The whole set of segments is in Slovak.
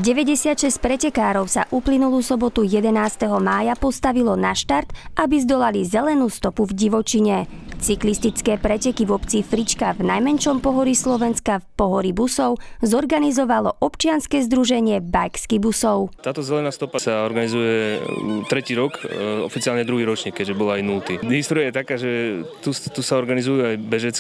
96 pretekárov sa uplynulú sobotu 11. mája postavilo na štart, aby zdolali zelenú stopu v divočine. Cyklistické preteky v obci Frička v najmenšom pohorí Slovenska v Pohorí Busov zorganizovalo občianske združenie Bajkský Busov. Táto zelená stopa sa organizuje tretí rok, oficiálne druhý ročník, keďže bola aj 0. História je taká, že tu sa organizujú aj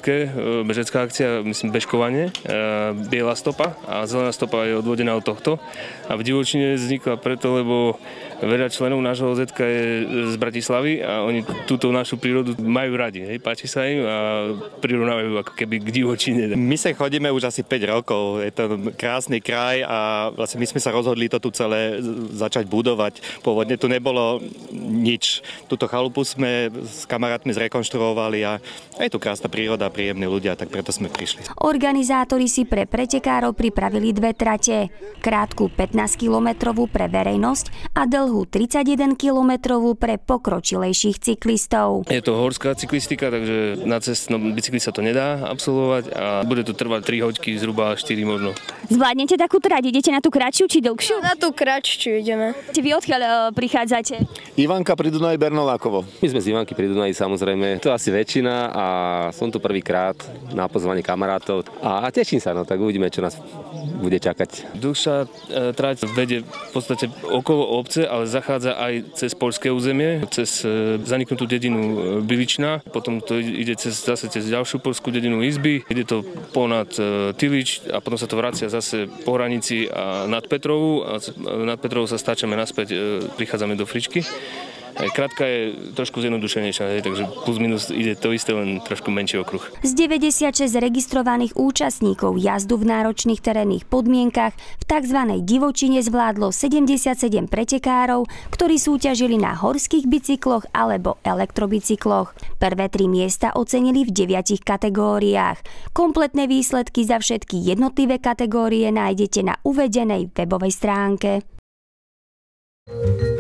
bežecká akcia, myslím bežkovanie, biela stopa a zelená stopa je odvodená od tohto. A v divočine vznikla preto, lebo veľa členov nášho OZ je z Bratislavy a oni túto našu prírodu majú radi, páči sa im a prirovnávajú ako keby k divočine. My sa chodíme už asi 5 rokov, je to krásny kraj a vlastne my sme sa rozhodli to tu celé začať budovať. Pôvodne tu nebolo nič. Túto chalupu sme s kamarátmi zrekonštruovali a je tu krásna príroda, príjemní ľudia, tak preto sme prišli. Organizátori si pre pretekárov pripravili dve trate. Krátku 15-kilometrovú pre verejnosť a dlhú 31-kilometrovú pre pokročilejších cyklistov. Je to horská cyklistika, takže na cestnom bicykli sa to nedá absolvovať a bude to trvať 3 hodiny, zhruba 4 možno. Zvládnete takú trať? Idete na tú kratšiu či dlhšiu? Na tú kratšiu ideme. Vy odkiaľ prichádzate? Ivanka pri Dunaji, Bernolákovo. My sme z Ivanky pri Dunaji, samozrejme. To asi väčšina a som tu prvýkrát na pozvanie kamarátov a teším sa, no tak uvidíme, čo nás bude čakať. Dlhšia trať vedie v podstate okolo obce, ale zachádza aj cez poľské územie, cez zaniknutú dedinu Biličná, potom to ide zase cez ďalšiu poľskú dedinu Izby, ide to ponad Tilič a potom sa to vracia zase po hranici a nad Petrovu a nad Petrovou sa stáčame naspäť, prichádzame do Fričky. Krátka je trošku zjednodušenejšia, takže plus minus ide to isté, len trošku menší okruh. Z 96 registrovaných účastníkov jazdu v náročných terénnych podmienkach v tzv. Divočine zvládlo 77 pretekárov, ktorí súťažili na horských bicykloch alebo elektrobicykloch. Prvé 3 miesta ocenili v 9 kategóriách. Kompletné výsledky za všetky jednotlivé kategórie nájdete na uvedenej webovej stránke.